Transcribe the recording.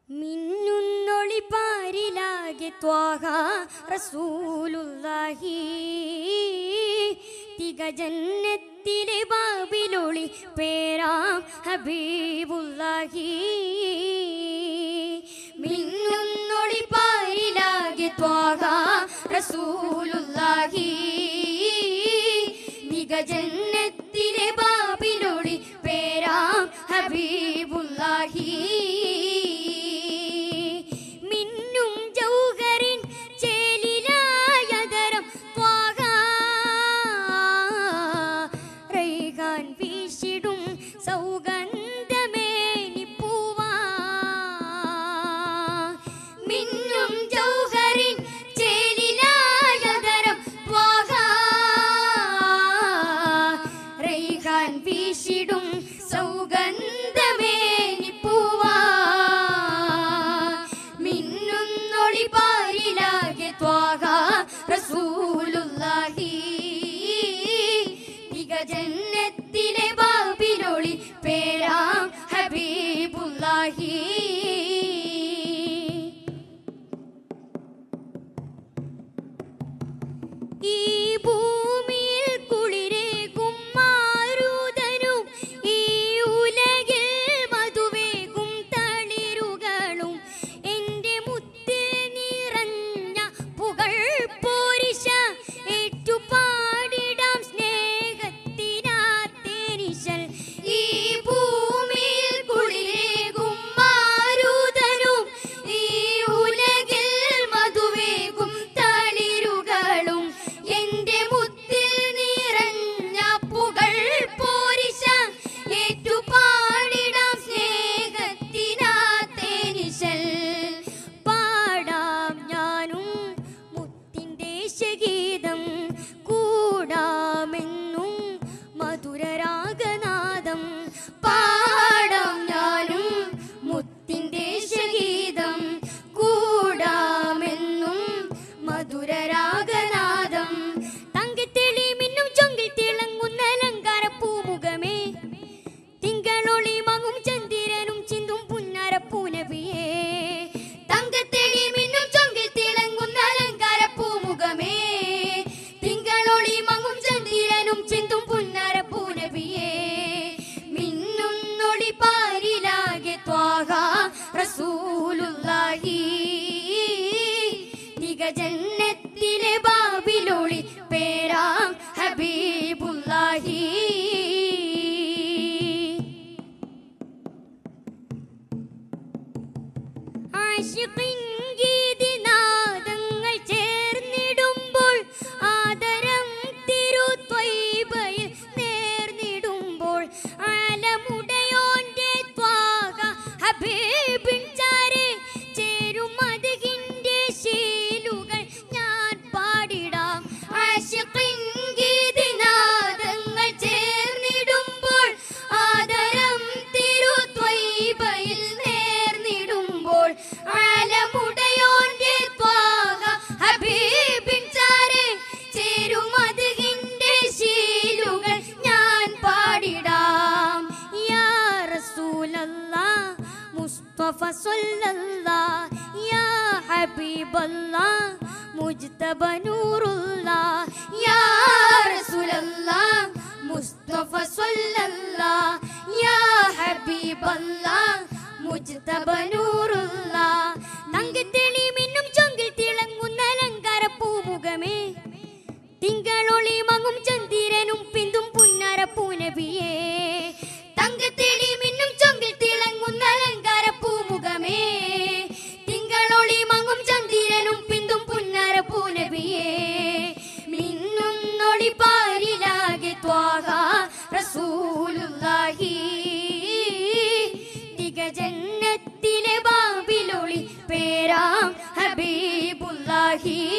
മിന്നുന്നൊളി പാരിലാകെ ത്വാഹ റസൂലുള്ളാഹി തിക ജന്നത്തിലെ ബാബിലൊളി പേരാം ഹബീബുള്ളാഹി മിന്നുന്നൊളി പാരിലാകെ ത്വാഹ റസൂലുള്ളാഹി തിക ജന്നത്തിലെ ബാബിലൊളി പേരാം ഹബീബുള്ളാഹി റസൂലുള്ളാഹി തിക ജന്നത്തിലെ ബാബിലൊളി പേരാം ഹബീബുള്ളാഹി ഈ ഭൂമിയിൽ കുളിരേകും മാരുതനും ഈ ഉലകിൽ മധുവേകും തളിരുകളും എൻ്റെ മുത്തിൽ നിറഞ്ഞ പുകൾ പോരിശ ഏറ്റുപാടിടാം സ്നേഹത്തിനാത്തേനിശൽ ഈ ഭൂമിയിൽ കുളിരേകും മാരുതനും ഈ ഉലകിൽ മധുവേകും തളിരുകളും എൻ്റെ മുത്തിൽ നിറഞ്ഞ പുകൾ പോരിശ ഏറ്റുപാടിടാം സ്നേഹത്തിനാത്തേനിശൽ പാടാം ഞാനും മുത്തിൻ്റെ ശഗീതം കൂടാമെന്നും മധുരരാഗനാദം പാടാം ഞാനും മുത്തിൻ്റെ ശഗീതം കൂടാമെന്നും മധുരരാഗനാദം തങ്കത്തെളി മിന്നും ചൊങ്കിൽ തിളങ്ങുന്ന അലങ്കാര പൂമുഖമേ തിങ്കളൊളി മങ്ങും ചന്ദ്രനും ചിന്തും പുന്നാര പൂനബിയേ തങ്കത്തെളി മിന്നും ചൊങ്കിൽ തിളങ്ങുന്ന അലങ്കാര പൂമുഖമേ തിങ്കളൊളി മങ്ങും ചന്ദ്രനും ചിന്തും പുന്നാര പൂനബിയേ മിന്നുന്നൊളി പാരിലാകെ ത്വാഹ റസൂലുള്ളാഹി തിക ജന്നത്തിലെ ബാബിലൊളി പേരാം ഹബീബുള്ളാഹി ആശിഖിൻ ഗീതിനാദങ്ങൾ ചേർന്നിടുമ്പോൾ ആദരം തിരുത്വൈബയിൽ നേർന്നിടുമ്പോൾ ആലമുടയോന്റെ ത്വാഹ ഹബീബിൻ ചാരെ ചേരും മദ്ഹിന്റെ ശീലുകൾ ഞാൻ പാടിടാം ആശിഖിൻ ഗീതിനാദങ്ങൾ ചേർന്നിടുമ്പോൾ ആദരം തിരുത്വൈബയിൽ നേർന്നിടുമ്പോൾ ആലമുടയോന്റെ ത്വാഹ ഹബീബിൻ ചാരെ ചേരും മദ്ഹിന്റെ ശീലുകൾ ഞാൻ പാടിടാം യാ റസൂലല്ലാഹ് മുസ്തഫ സ്വല്ലല്ലാഹ് യാ ഹബീബല്ലാഹ് മുജ്തബ നൂറുല്ലാഹ് യാ റസൂലല്ലാഹ് മുസ്തഫ സ്വല്ലല്ലാഹ് യാ ഹബീബല്ലാഹ് മുജ്തബ നൂറുല്ലാഹ് തങ്കത്തെളി മിന്നും ചൊങ്കിൽ തിളങ്ങുന്ന അലങ്കാര പൂമുഖമേ തിങ്കളൊളി മങ്ങും ചന്ദ്രനും പിന്തും പുന്നാര പൂനബിയേ തങ്കത്തെളി മിന്നും ചൊങ്കിൽ തിളങ്ങുന്ന അലങ്കാര പൂമുഖമേ തിങ്കളൊളി മങ്ങും ചന്ദ്രനും പിന്തും പുന്നാര പൂനബിയേ മിന്നുന്നൊളി പാരിലാകെ ത്വാഹ റസൂലുള്ളാഹി തിക ജന്നത്തിലെ ബാബിലൊളി പേരാം ഹബീബുള്ളാഹി